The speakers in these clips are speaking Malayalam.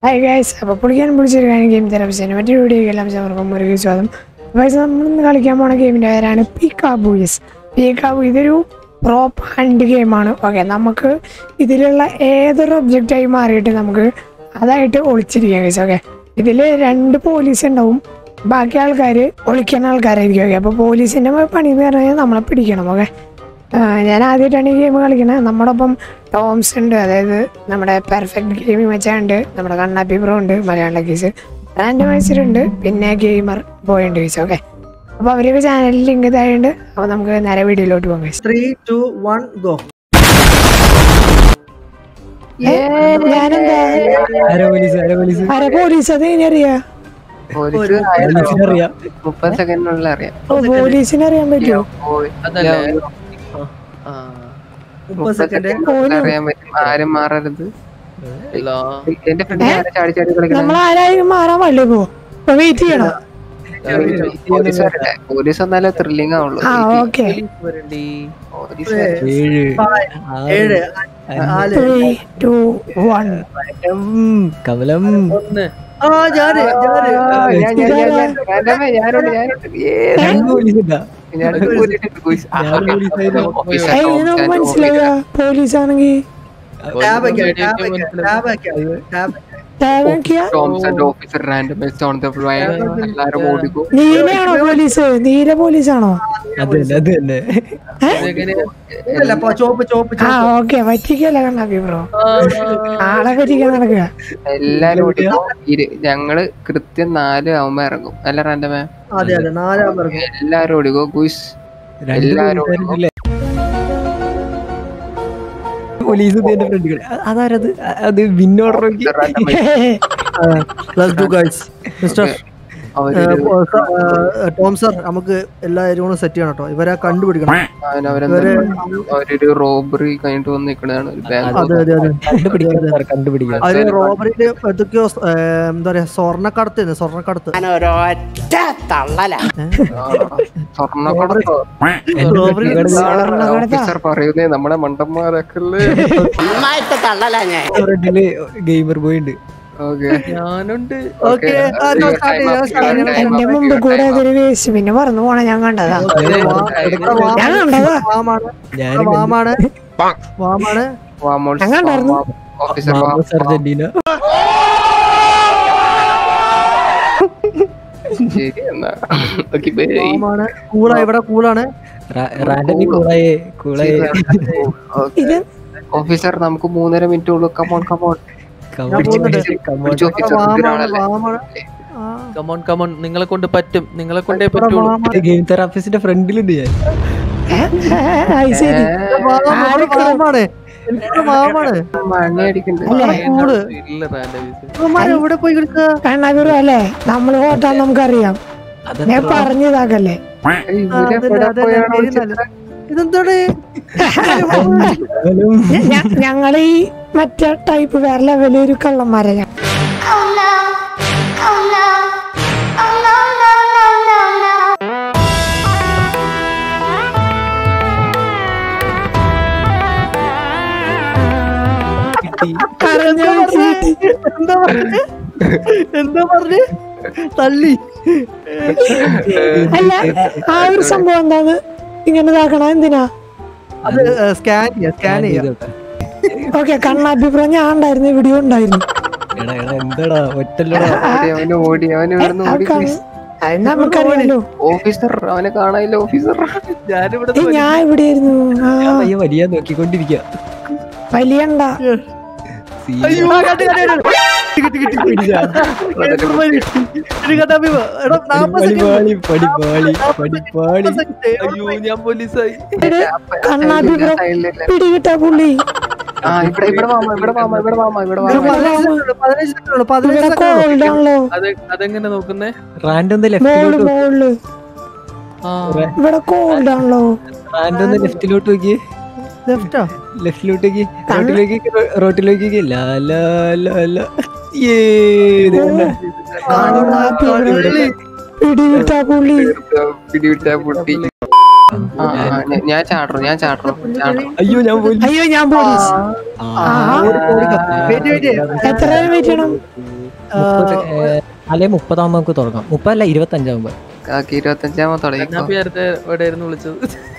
Hi guys, അപ്പോൾ പുള്ളിക്കാൻ പിടിച്ചെടുക്കാൻ ഗെയിം തെറാപ്പിസ്റ്റ് മറ്റൊരു വീഡിയോക്കെല്ലാം എല്ലാവർക്കും ഒരു സ്വാഗതം. ഗൈസ്, നമ്മളിന്ന് കളിക്കാൻ പോണ ഗെയിമിൻ്റെ പേരാണ് പീക്കാബൂസ്. ഇതൊരു പ്രോപ്പർ ഹണ്ട് ഗെയിമാണ്. ഓക്കെ, നമുക്ക് ഇതിലുള്ള ഏതൊരു ഒബ്ജക്റ്റായി മാറിയിട്ട് നമുക്ക് അതായിട്ട് ഒളിച്ചിരിക്കാം ഗൈസ്. ഓക്കെ, ഇതിൽ 2 പോലീസ് ഉണ്ടാവും, ബാക്കി ആൾക്കാർ ഒളിക്കുന്ന ആൾക്കാരായിരിക്കും. ഓക്കെ, അപ്പോൾ പോലീസിൻ്റെ പണി എന്ന് പറഞ്ഞാൽ നമ്മളെ പിടിക്കണം. ഓക്കെ, ഞാൻ ആദ്യമായിട്ടാണ് ഈ ഗെയിം കളിക്കുന്നത്. നമ്മുടെ ഒപ്പം ടോംസ് ഉണ്ട്, അതായത് നമ്മുടെ പെർഫെക്റ്റ് ഗെയിമിംഗ് വെച്ചുണ്ട്, നമ്മുടെ കണ്ണാപ്പി ബ്രോ ഉണ്ട്, മലയാളം കേസ് റാൻഡമൈസറുണ്ട്, പിന്നെ ഗെയിമർ ബോയ് ഉണ്ട് കേസ്. ഓക്കെ, അപ്പോൾ അവരൊക്കെ ചാനലിൽ ലിങ്ക് ഇതായുണ്ട്. അപ്പോൾ നമുക്ക് നേരെ വീഡിയോയിലോട്ട് പോകാം കേസ്. 3, 2, 1 go. ഞാനെന്താ പോലീസ് അത് ഇനിയറിയാ? പോലീസിനെ അറിയാൻ പറ്റുമോ? 30 സെക്കൻഡ്. ആരും മാറരുത്. നമ്മൾ ആരായാലും മാറാൻ പാടില്ലേ? വെയിറ്റ് ചെയ്യണം. പോലീസ് വന്നാലേ ത്രില്ലിംഗ് ആവുള്ളൂ. ആ ഓക്കെ, 3, 2, 1 കമലം. മനസ്സിലായ പോലീസാണെങ്കിൽ നീലയാണോ പോലീസ്? നീല പോലീസാണോ? ആ ഓക്കെ, പറ്റിക്കല്ല കണ്ണാപ്പി ബ്രോ, ആളെ പറ്റിക്കാൻ നടക്കുക. എല്ലാരും ഞങ്ങള് കൃത്യം 4 ആവുമ്പോ ഇറങ്ങും. അല്ല റാൻഡമേ? എല്ലാരും ഓടിക്കോ ഗുയ്സ്, എല്ലാരും പോലീസ് അതാരത്? അത് വിന്നോർഡർ. ടോം സർ, നമുക്ക് എല്ലാവരും കൂടെ സെറ്റ് ചെയ്യണം കേട്ടോ. ഇവരെ കണ്ടുപിടിക്കണം. അവരൊരു റോബറി കഴിഞ്ഞിട്ട് വന്ന് നിൽക്കണതാണ്. അവര് റോബറിയില് എന്തൊക്കെയോ എന്താ പറയാ, സ്വർണ്ണക്കടത്ത് പറയുന്നേ നമ്മുടെ മണ്ടന്മാരൊക്കെ ഗെയിമർ ബോയ് ഉണ്ട്. ഞാനുണ്ട്. എന്റെ മുമ്പ് കൂടെ അതൊരു വേസ്റ്റ് പിന്നെ പറന്നു പോണ ഞാൻ കണ്ടതാ. അർജന്റീന. ഓഫീസർ നമുക്ക് 3.5 മിനിറ്റ് ഉള്ളൂ. കമോൺ നിങ്ങളെ കൊണ്ട് പറ്റും, നിങ്ങളെ കൊണ്ടേ പറ്റുള്ളൂ. ഗെയിം തെറാപ്പിസ്റ്റിന്റെ ഫ്രണ്ടിലുണ്ട് ഞാൻ. അല്ലേ നമ്മള് ഓട്ടാൻ നമുക്കറിയാം. ഞാൻ പറഞ്ഞതാകല്ലേ. ഞങ്ങളീ മറ്റേ ടൈപ്പ് വേറെ ലെവലൊരു കള്ളന്മാരെ. എന്താ പറഞ്ഞ തള്ളി? അല്ല, ആ ഒരു സംഭവം എന്താണ് ഇങ്ങനെ ഇതാക്കണ? എന്തിനാ? അത് സ്കാൻ ചെയ്യാം. ഓക്കെ, കണ്ണാപ്പി ബ്രോ ഞാൻ ഉണ്ടായിരുന്നു, വീഡിയോ ഉണ്ടായിരുന്നു. നമുക്കറിയാലോ. ഓഫീസർ അവനെ കാണാനില്ല. ഓഫീസർ ഞാൻ ഇവിടെ ആയിരുന്നു. വലിയ നോക്കിക്കൊണ്ടിരിക്ക. വലിയണ്ട കണ്ണാപ്പി ബ്രോ പിടികിട്ടാ പുള്ളി. അതെങ്ങനെ നോക്കുന്നേ? ഇവിടെ കോൾഡാണല്ലോ. ലെഫ്റ്റിലോട്ട് നോക്കി, ലെഫ്റ്റിലോട്ടേക്ക്, റോട്ടിലേക്ക്. പിടിവിട്ടാ പുള്ളി. ഞാൻ ചാടറോ അയ്യോ ഞാൻ പോയി അയ്യോ ഞാൻ പോലീസ്. എത്ര നേരം വെയിറ്റ് ചെയ്യണം? അല്ലെ 30 നമുക്ക് തുടങ്ങാം. 30 അല്ല 25 കാക്കി 25 തുടങ്ങി. എവിടെയായിരുന്നു വിളിച്ചത്?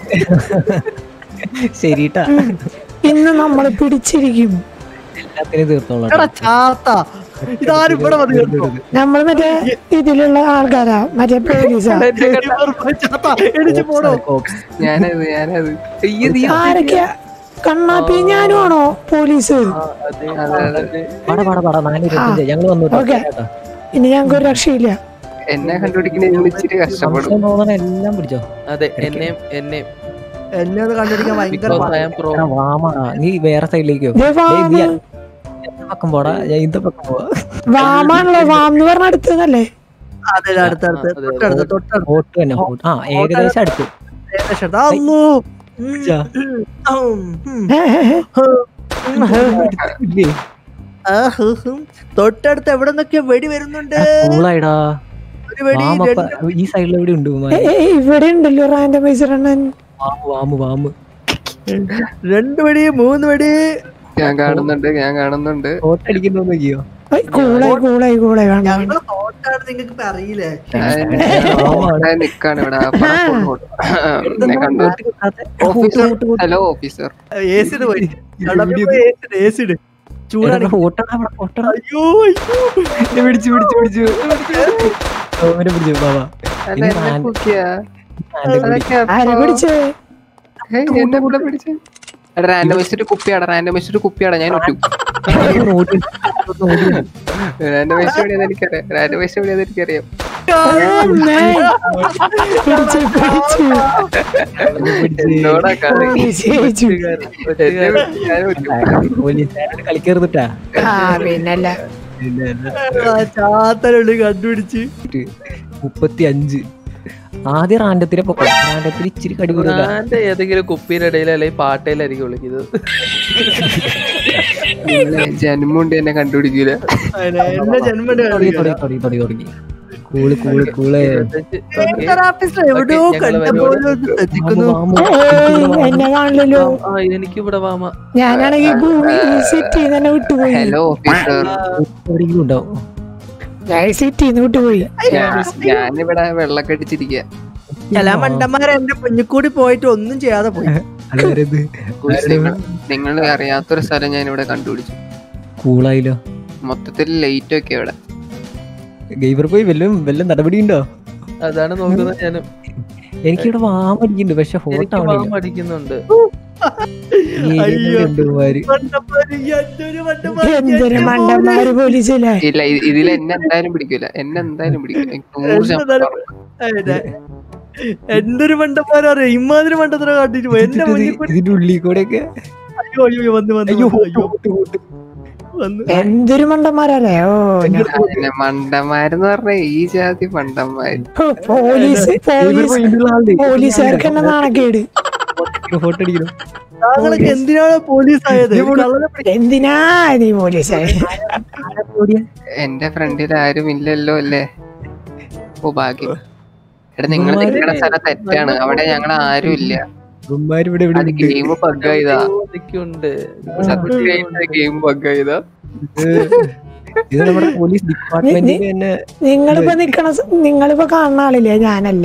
ശരിട്ടാ. ഇന്ന് നമ്മൾ പിടിച്ചിരിക്കും. എല്ലാത്തിനും തീർത്തോളാം. ഇതാരും ഇവിടെ വന്ന് കേട്ടോ. നമ്മൾ മറ്റേ ഇതിലുള്ള ആൾക്കാരാ, മറ്റേ പോലീസാ. എണിച്ച് പോണോ? ഞാനത് ആരൊക്കെയാ? കണ്ണാപ്പി ഞാനും ആണോ പോലീസ്? ഞങ്ങൾ വന്നു ഓക്കെ, ഇനി ഞങ്ങൾക്ക് ഒരു രക്ഷയില്ല. എന്നെ കണ്ടുപിടിക്കുന്ന ഇച്ചിരി കഷ്ടപ്പെടും. എല്ലാം പിടിച്ചോ. അതെ, എന്നെയും എന്നെ ഒന്ന് കണ്ടുപിടിക്കാൻ ഭയങ്കര പാടാ. നീ വേറെ സൈഡിലേക്ക് ദേ വാമ്. പക്കം പോടാ, ഞാൻ ഇന്ത പക്കം പോവാ. വാമാണല്ലോ, വാം എന്ന് പറഞ്ഞ അടുത്തതല്ലേ? അതെ, തൊട്ടടുത്ത് ഹോട്ട് തന്നെ. ഏകദേശം അടുത്ത്. അല്ലോ. ഇല്ലേ? തൊട്ടടുത്ത് എവിടെ നിന്നൊക്കെ വെടി വരുന്നുണ്ട്. കൂളായിടാ. ഒരു വെടി, ഈ സൈഡിൽ എവിടെ ഉണ്ട്? ഇവിടെ ഉണ്ടല്ലോ റാൻഡമൈസർ എണ്ണൻ. വാമ് 2 വെടി 3 വെടി. ഞാൻ കാണുന്നുണ്ട്. ഹോട്ട് അടിക്കുന്നു നോക്കിയോ? കൂളായി വേണ്ട. ഞങ്ങള് തോട്ടാണ്, നിങ്ങൾക്ക് ഇപ്പൊ അറിയില്ലേ? നിക്കാണ് ഇവിടെ. Hello officer. ഏസിഡ് പോയി. ഏസിഡ് ചൂടാണ്. അയ്യോ പിടിച്ചു ബാബാ. ആരെ പിടിച്ചേ? റാൻഡമൈസ്ഡ് കുപ്പിയാടാ ഞാൻ ഒറ്റു. റാൻഡമൈസ്ഡ് എനിക്കറിയാം. എന്നോടാ കളി. കളിക്കരുതിട്ടാ. പിന്നല്ല. ചാത്തലുണ്ട് കണ്ടുപിടിച്ച്. 35. ആദ്യം റാൻഡത്തിലെ പൊക്കം. റാൻഡത്തിൽ ഇച്ചിരി കടി കൂടുതലാ. ഏതെങ്കിലും കുപ്പിയുടെ ഇടയിൽ അല്ലെങ്കിൽ പാട്ടയിലായിരിക്കും വിളിക്കുന്നത്. ജന്മുണ്ട് എന്നെ കണ്ടുപിടിക്കൂല. എന്നെ ജന്മ തുടങ്ങി. കൂള് എവിടെയോ കണ്ട പോലെ ശ്രദ്ധിക്കുന്നു. എന്നെ കാണില്ലല്ലോ. എനിക്ക് ഇവിടെ വാമ. ഞാനാണെങ്കിൽ ഭൂമി സെറ്റ് ചെയ്ത് തന്നെ വിട്ടുപോയി. Hello officer. എവിടെയെങ്കിലും ഉണ്ടാവും. ഞാൻ സെറ്റ് ചെയ്ത് വിട്ടുപോയി. ഞാനിവിടെ വെള്ളമൊക്കെ അടിച്ചിരിക്കുക. ചില മണ്ടന്മാരെ എന്റെ കുഞ്ഞിക്കൂടി പോയിട്ട് ഒന്നും ചെയ്യാതെ പോയി. നിങ്ങൾ അറിയാത്തൊരു സ്ഥലം ഞാൻ ഇവിടെ കണ്ടുപിടിച്ചു. കൂളായില്ലോ. മൊത്തത്തിൽ ലൈറ്റ് ഒക്കെ ഇവിടെ. ഗെയിമർ പോയി വല്ല നടപടി ഉണ്ടോ? അതാണ് നോക്കുന്നത് ഞാനും. എനിക്കിവിടെ വാമടിക്കുന്നുണ്ട്, പക്ഷെ ഹോട്ട് ആവണില്ല. അടിക്കുന്നുണ്ട്. എന്തൊരു മണ്ടന്മാര് പോലീസില്ലേ? ഇല്ല, ഇതിൽ എന്നെ എന്തായാലും പിടിക്കൂല. എന്തൊരു മണ്ടന്മാരും അറിയാം. ഇമാതിരി മണ്ടത്തിനെ കാട്ടിട്ട് പോയി. എന്റെ ഇതിന്റെ ഉള്ളിൽ കൂടെ ഒക്കെ എന്തൊരു മണ്ടന്മാരല്ലേ? മണ്ടന്മാരെന്ന് പറഞ്ഞ ഈ ജാതി മണ്ടന്മാര്. പോലീസുകാർക്ക് തന്നെ നാണക്കേട്. ഫോട്ടോ അടിക്കണം. താങ്കളൊക്കെ എന്തിനാണ് പോലീസ് ആയത്? എന്തിനാ നീ പോലീസായത്? എന്റെ ഫ്രണ്ടിൽ ആരും ഇല്ലല്ലോ അല്ലേ? ഓ ഭാഗ്യം. എടാ, നിങ്ങൾ നിങ്ങളുടെ സ്ഥലം തെറ്റാണ്. അവിടെ ഞങ്ങൾ ആരും ഇല്ല. ഗെയിം ബഗ്ഗായതാ. ഗെയിം ബഗ്ഗായതാ. ഇത് നമ്മുടെ പോലീസ് ഡിപ്പാർട്ട്മെന്റിൽ തന്നെ. നിങ്ങളിപ്പോ കാണുന്ന ആളില്ലേ? ഞാനല്ല.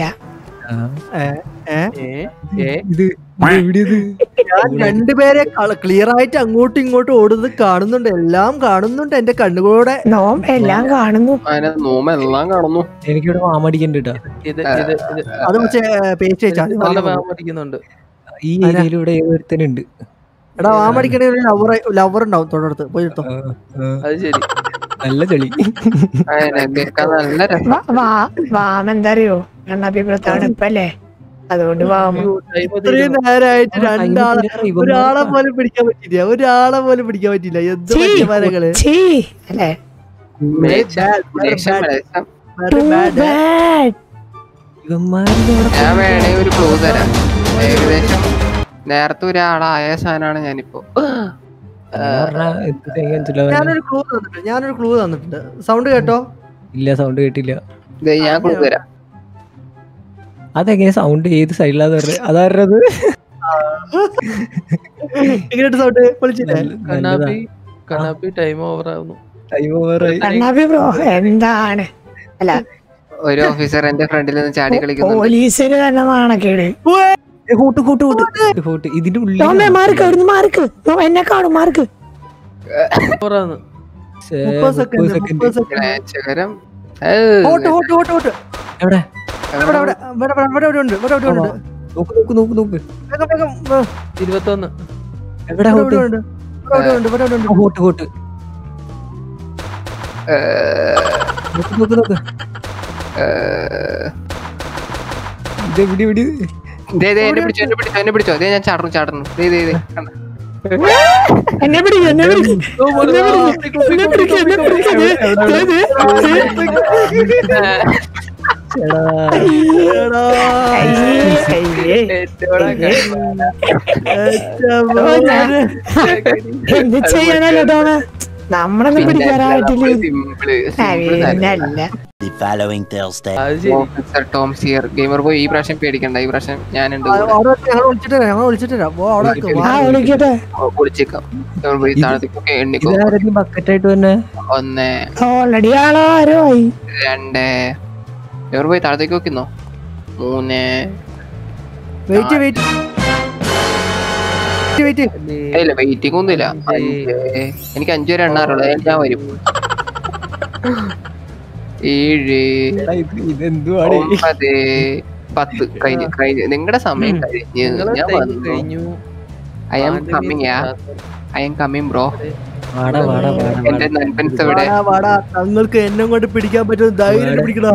ഞാൻ രണ്ടുപേരെ ക്ലിയർ ആയിട്ട് അങ്ങോട്ടും ഇങ്ങോട്ടും ഓടുന്നത് കാണുന്നുണ്ട്. എല്ലാം കാണുന്നുണ്ട് എന്റെ കണ്ണുകളോടെ. നോം എല്ലാം കാണുന്നു. എല്ലാം കാണുന്നു. എനിക്കിവിടെ വാമടിക്കണ്ട് കേട്ടോ. അത് പക്ഷേ പേസ്റ്റ് അടിക്കുന്നുണ്ട്. ഈ ഏരിയയിലൂടെ ഏതൊരുത്തനുണ്ട്. എടാ, വാമടിക്കണ ലവർ ഉണ്ടാവും തൊട്ടടുത്ത്. പോയിട്ടോ. അത് ശരി. നല്ല ചെളി. വാമെന്താ അറിയോ? തണുപ്പല്ലേ, അതുകൊണ്ട് വാമ. ഇത്രയും നേരമായിട്ട് ഒരാളെ പോലും പിടിക്കാൻ പറ്റില്ല. എന്ത് മനുഷ്യന്മാരകള് അല്ലേ? ഞാൻ വേണേ ഒരു ക്ലൂ തരാം. ഏകദേശം നേരത്തെ ഒരാളായ സാധനമാണ് ഞാനിപ്പോ. ഞാനൊരു ക്ലൂ തന്നിട്ടുണ്ട്. സൗണ്ട് കേട്ടോ? ഇല്ല, സൗണ്ട് കേട്ടില്ല. ഞാൻ ക്ലൂ തരാം. അതെങ്ങനെ സൗണ്ട് ഏത് സൈഡിലാന്ന് പറഞ്ഞത് അതാരത് എങ്ങനെയായിട്ട് സൗണ്ട് വിളിച്ചില്ലേ? കണ്ണാപ്പി ടൈം ഓവർ ആവുന്നു. ടൈം ഓവറായി. കണ്ണാപ്പി ബ്രോ എന്താണ്? അല്ല ഒരു ഓഫീസർ എന്റെ ഫ്രണ്ടിൽ നിന്ന് ചാടി കളിക്കുന്നു. പോലീസിന് തന്നെ നാണക്കേട്. ഇതിന്റെ ടോമേ മാർക്ക് അവിടുന്ന് മാർക്ക്. എന്നെ കാണും മാർക്ക്. ഓവറാന്ന്. 30 സെക്കൻഡ്. ശകരം ഓട്ട്. എവിടെ ഇവിടെ ഉണ്ട്. നോക്ക് വേഗം, വേഗം. 21. എവിടെ ഇവിടെ ഉണ്ട്. ഹോട്ട് നോക്ക് ഇതെവിടെ എന്നെ പിടിച്ചോ. ദേ ഞാൻ ചാടുന്നു. കണ്ടോ? എന്നെ പിടിക്കും. എന്ത് ചെയ്യാനല്ലോ ടോമ, നമ്മളൊന്നും പിടിക്കാറായിട്ടില്ല. ഓഫീസർ ടോം സിയർ ഗെയിമർ ബോയ്, ഈ പ്രാവശ്യം പേടിക്കണ്ട. ഈ പ്രാവശ്യം ഞാനുണ്ട്. വിളിക്കട്ടെ. വിളിച്ചേക്കാം. എണ്ണിക്കോ. ബക്കറ്റായിട്ട് തന്നെ 1 ഓൾറെഡി ആളോ ആരോ ആയി. 2 ഗെയിമർ ബോയ് താഴത്തേക്ക് നോക്കുന്നോ. 3 ഇല്ല വെയിറ്റിംഗ് ഒന്നുമില്ല. 5 എനിക്ക് 5 വരെ എണ്ണാറുള്ളൂ. ഞാൻ വരും. 7 ഇതെന്തുവാണ് 9 10 കഴിഞ്ഞു. നിങ്ങളുടെ സമയം കഴിഞ്ഞു. I am coming bro. എന്റെ നൻപൻസ് ഇവിടെ. നിങ്ങൾക്ക് എന്നെ കൊണ്ട് പിടിക്കാൻ പറ്റുന്ന ധൈര്യം പിടിക്കണോ?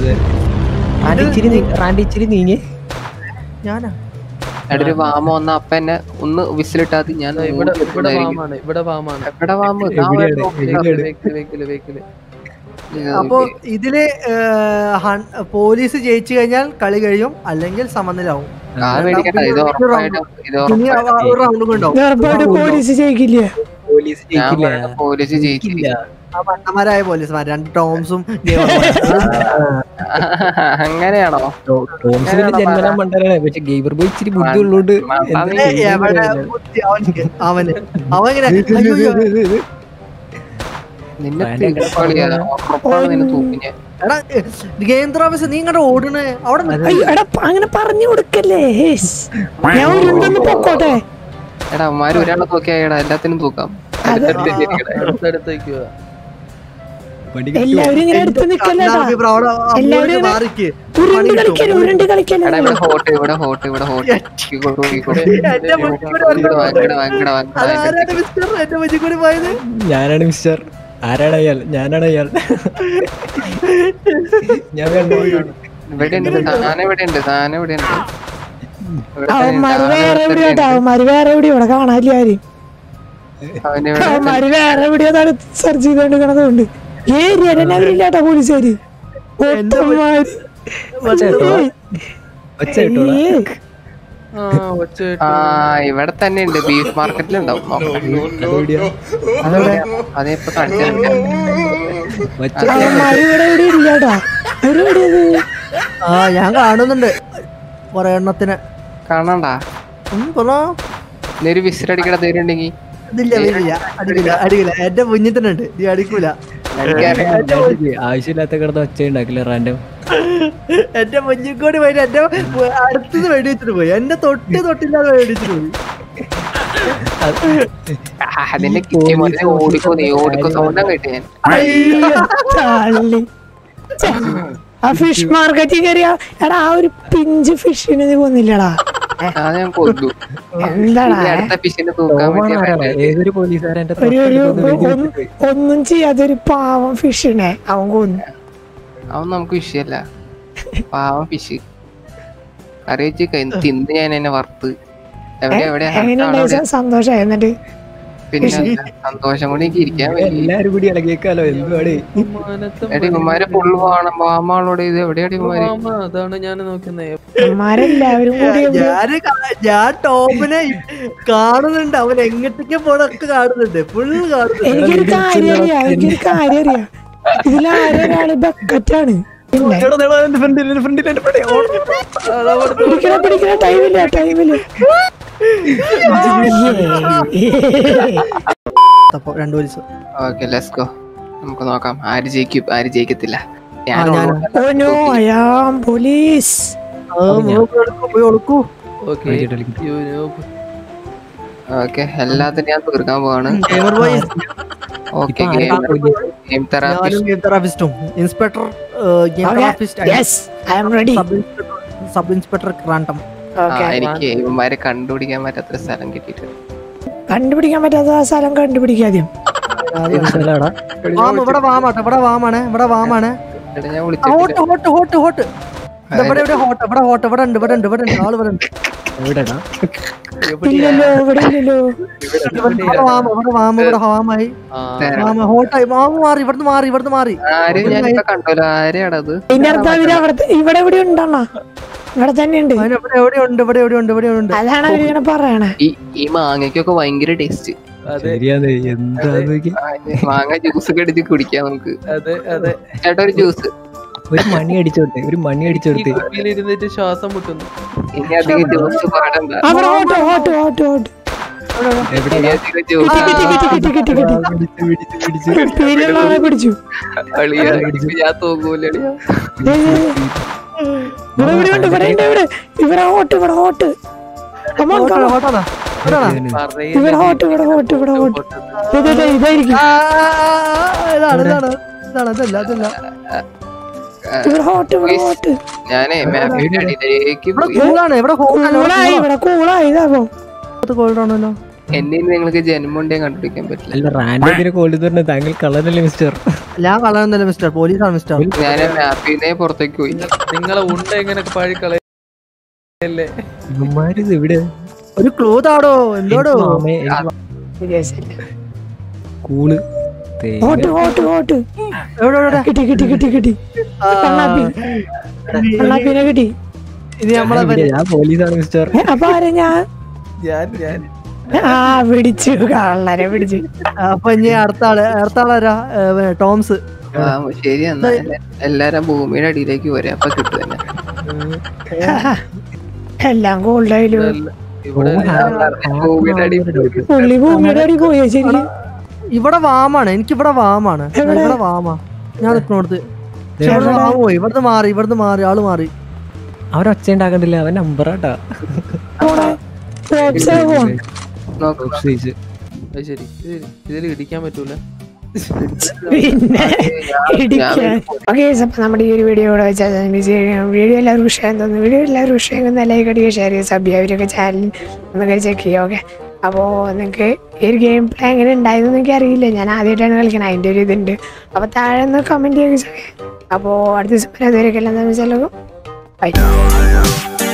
ഇച്ചിരി നീങ്ങി ഞാനാ ഒരു വാമ വന്ന അപ്പ എന്നെ ഒന്ന് വിസിലിട്ടാത്. ഞാൻ ഇവിടെ വാമാണ്. എവിടെ വാമ? അപ്പൊ ഇതില് പോലീസ് ജയിച്ചു കഴിഞ്ഞാൽ കളി കഴിയും, അല്ലെങ്കിൽ സമനിലാവും. റൗണ്ട് കൊണ്ടാവും. പോലീസ് ജയിക്കില്ല. പോലീസ് ജയിക്കില്ല. പണ്ടന്മാരായ പോലീസുമാർ 2 ടോംസും. അങ്ങനെയാണോ? ജന്മനാ മണ്ടനാണ്. പക്ഷെ ഗെയിമർ ബോയ് ഇച്ചിരി ബുദ്ധി ഉള്ളോണ്ട് അവങ്ങനെ നീ ഇങ്ങോട്ട് ഓടണേ അവിടെ. അങ്ങനെ പറഞ്ഞു കൊടുക്കല്ലേ. ഞാൻ ഉരുണ്ടൊന്ന് പൊക്കോട്ടെ. എടാ അവന്മാര് ഒരാളെ തൂക്കിയാ എല്ലാത്തിനും തൂക്കാം. എല്ലാവരും ഇങ്ങനെ എടുത്ത് നിക്കല്ലേടാ. എല്ലാവരും ഉരുണ്ട് കളിക്കല്ലേ. ഇവിടെ ഹോട്ട് ഞാനാണ് മിസ്റ്റർ. ആരാണ് അയാൾ? ഞാനാണ് അയാൾ. ഞാൻ ഇവിടെ ഉണ്ട്. അവന്മാര് വേറെ എവിടെയാട്ടോ. അവന്മാര് വേറെ എവിടെയോ ഇവിടെ കാണാനില്ല ആരും. അവന്മാര് വേറെ എവിടെയാണ് സെർച്ച് ചെയ്തോണ്ട് കിടന്നുണ്ട്. ഏരിയല്ലാട്ടോ പോലീസുകാര്. ഇവിടെ തന്നെ ഉണ്ട്. ബീഫ് മാർക്കറ്റിലുണ്ടാവും. അതേപ്പോ അവന്മാര് ഇവിടെ എവിടെ ഇല്ലാട്ടാ. ഞാൻ കാണുന്നുണ്ട് കൊറേ എണ്ണത്തിന്. കാണണ്ടാ ഒരു വിസിലടിക്കട തരുന്നുണ്ടെങ്കി. അടിക്കില്ല. എന്റെ മുന്നിത്തനുണ്ട്. നീ അടിക്കൂല. ആവശ്യമില്ലാത്ത കിടന്ന് ഒച്ച ഉണ്ടാക്കില്ല റാൻഡം. എന്റെ മുന്നിക്കൂടി പോയി എന്റെ അടുത്തത് വെടിവെച്ചിട്ട് പോയി. എന്റെ തൊട്ടില്ലാതെ വെടിവെച്ചിട്ട് പോയി. ആ ഫിഷ് മാർക്കറ്റിൽ കയറിയ എടാ ആ ഒരു പിഞ്ച് ഫിഷിന് നീ കൊന്നില്ലടാ. എന്താടാ ഏതൊരു പോലീസുകാരൻ ഒന്നും ചെയ്യാത്തൊരു പാവം ഫിഷിനെ അവൻ കൊന്നു. അവൻ നമുക്ക് വിഷയല്ല. പാവം ഫിഷ് അറിയിച്ച് തിന്ന് ഞാൻ എന്നെ വറുത്ത്. എങ്ങനെയുണ്ടായി? സന്തോഷമായി? എന്നിട്ട് പിന്നെ സന്തോഷം കൊണ്ട് എനിക്ക് ഇരിക്കാൻ എല്ലാരും കൂടി ഇളകിയേക്കാലോ. എന്തുവാടേ ഇവന്മാരെ ഫുള്ള് വാമാളോട്. ഇത് എവിടെയാടി അതാണ് ഞാൻ നോക്കുന്നത്. അവന്മാരെല്ലാവരും കൂടി ഞാൻ ടോമിനെ കാണുന്നുണ്ട്. അവൻ എങ്ങോട്ടേക്ക് പോണൊക്കെ കാണുന്നുണ്ട്. ഫുള്ള് കാണുന്നുണ്ട്. എനിക്കൊരു കാര്യം അറിയാം. ഇതിലാരൊരാള് ബക്കറ്റാണ്. പിടിക്കണ ടൈമില്ല. രണ്ടു ദിവസം ഓക്കെ ലെറ്റ്സ് ഗോ. നമുക്ക് നോക്കാം ആര് ജയിക്കും ആര് ജയിക്കത്തില്ല. Oh no, I am police. പോയി ഒളുക്കൂ. ഓക്കെ എല്ലാത്തിനും ഞാൻ തീർക്കാൻ പോവാണ്. ഗെയിമർ ബോയ് ഓക്കെ ഗെയിം തെറാപ്പിസ്റ്റും inspector Yes, I am ready. Sub inspector ക്രാണ്ടം. എനിക്ക് ഇവന്മാരെ കണ്ടുപിടിക്കാൻ പറ്റാത്ത സ്ഥലം കിട്ടിയിട്ടുണ്ട്. കണ്ടുപിടിക്കാൻ പറ്റാത്ത സ്ഥലം കണ്ടുപിടിക്കാദ്യം. ഇവിടെ വാമാണ് ഇവിടെ വാമാണ് ഇവിടെ വാമാണ്. ഞാൻ ഹോട്ട് ഹോട്ട് ഹോട്ട് ഹോട്ട് ഇവിടെ ഹോട്ട് ഇവിടെ ഹോട്ട് ഇവിടെ ഉണ്ട് ഇവിടെ ഉണ്ട് ഇവിടെ ഉണ്ട് ആള് ഇവിടെ ഉണ്ട്. ഇല്ലല്ലോ, ഇവിടെ ഇല്ലല്ലോ. ഇവിടെ വാമ ഇവിടെ വാമായി ഹോട്ടായി മാമ മാറി ഇവിടുന്ന് മാറി ഇവിടുന്ന് മാറി. ആരും ഞാനിപ്പോ കണ്ടല്ലോ. ആരെയാണത്? ഇതിന്റെ അർത്ഥം ഇവിടെ എവിടെ ഉണ്ടെണ്ണ? ഇവിടെ തന്നെ ഉണ്ട്. എവിടെയുണ്ട് ഇവിടെ എവിടെയുണ്ട് ഇവിടെ ഉണ്ട്. അതാണ് അവരിങ്ങനെ പറയണേ. ഈ മാങ്ങയ്ക്കൊക്കെ ഭയങ്കര ടേസ്റ്റ്. മാങ്ങ ജ്യൂസ് ഒക്കെ അടിച്ച് കുടിക്കാം നമുക്ക്. ചേട്ടാ ഒരു ജ്യൂസ്. ഒരു മണി അടിച്ചോട്ടെ ഇരുന്നിട്ട് ശ്വാസം മുട്ടുന്നു. ഇനി അധികം ജ്യൂസ് പാടണ്ട. അവിടെ ഹോട്ട്. പേരുള്ളവരെ പിടിച്ചു. ഞാൻ തോന്നൂല. ഇവിടെ ഹോട്ട്. ഇവിടെ ഹോട്ട്. ഇതായിരിക്കും. ഇവിടെ ഹോട്ട്. ഞാനേ മാപ്പിന്റെ അടിയിലേക്ക് പോയി. കൂളായി ഇതാകോ. എന്നെ നിങ്ങൾക്ക് ജന്മണ്ടേ കണ്ടുപിടിക്കാൻ പറ്റില്ല. അല്ല റാൻഡത്തിന് കോൾ പറഞ്ഞ താങ്കൾ കളറല്ലേ മിസ്റ്റർ? ഞാൻ കളയുന്നല്ല മിസ്റ്റർ, പോലീസാണ് മിസ്റ്റർ. ഞാൻ മാപ്പിനെ പുറത്തേക്ക് പോയി. നിങ്ങളെ ഉണ്ട എങ്ങനെ പഴിക്കളയല്ലേ? ഇവിടെ ഒരു ക്ലൂ താടോ എന്തോടോ. Cool hot. കിട്ടി. കണ്ണാപ്പിനെ കിട്ടി. ഇത് നമ്മളെ ഞാൻ പോലീസാണ് മിസ്റ്റർ. അപ്പൊ ആരെ ഞാൻ പിടിച്ചു. കള്ളരെ പിടിച്ചു. അപ്പൊ ഇനി അടുത്ത ആളാരാ? ടോംസ്. ശരി എന്നാ എല്ലാരും ഭൂമിയുടെ അടിയിലേക്ക് പോരാ. അപ്പൊ കിട്ടും തന്നെ. എല്ലാം ഗോൾഡായാലും ഭൂമിയുടെ അടിയിൽ പുള്ളി ഭൂമിയുടെ അടി പോയാ ശരി. ഇവിടെ വാമാണ്. എനിക്ക് ഇവിടെ വാമാണ്. ഇവിടെ വാമാ ഞാൻ നിൽക്കണോടത്ത്. പോയി ഇവിടുന്ന് മാറി ആള് മാറി. അവരൊച്ച ഉണ്ടാക്കണ്ടില്ല. അവൻ നമ്പറാട്ടാ. ശരി ഇതിൽ ഇടിക്കാൻ പറ്റൂല. നമ്മുടെ ഈ ഒരു വീഡിയോ കൂടെ വെച്ചാൽ വീഡിയോ എല്ലാവർക്കും ഇഷ്ടം തോന്നുന്നു. വീഡിയോ എല്ലാവരും ഇഷ്ടം ലൈക്ക് അടിക്കുക, ഷെയർ ചെയ്യുക, സബ് ചെയ്യുക. അവരൊക്കെ ചാനൽ ഒന്നൊക്കെ ചെക്ക് ചെയ്യുക. ഓക്കെ, അപ്പോൾ നിങ്ങൾക്ക് ഈ ഒരു ഗെയിം പ്ലേ എങ്ങനെ ഉണ്ടായതെന്ന് എനിക്ക് അറിയില്ല. ഞാൻ ആദ്യമായിട്ടാണ് കളിക്കുന്നത്. അതിൻ്റെ ഒരു ഇതുണ്ട്. അപ്പോൾ താഴെ ഒന്ന് കമൻറ്റ് ചെയ്യുക. അപ്പോൾ അടുത്ത ദിവസം അതുവരെയൊക്കെ എല്ലാം വെച്ചാലോ ബൈ.